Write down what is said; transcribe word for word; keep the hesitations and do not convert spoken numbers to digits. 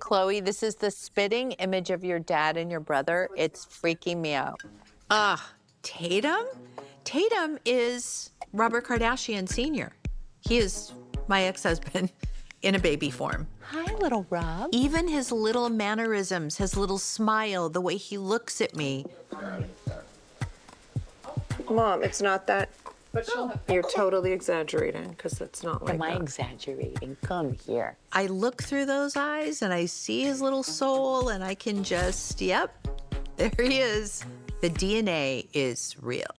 Chloe, this is the spitting image of your dad and your brother. It's freaking me out. Ah, Tatum? Tatum is Robert Kardashian Senior He is my ex-husband in a baby form. Hi, little Rob. Even his little mannerisms, his little smile, the way he looks at me. Mom, it's not that. You're totally exaggerating, because it's not like Am I that. exaggerating? Come here. I look through those eyes and I see his little soul and I can just, yep, there he is. The D N A is real.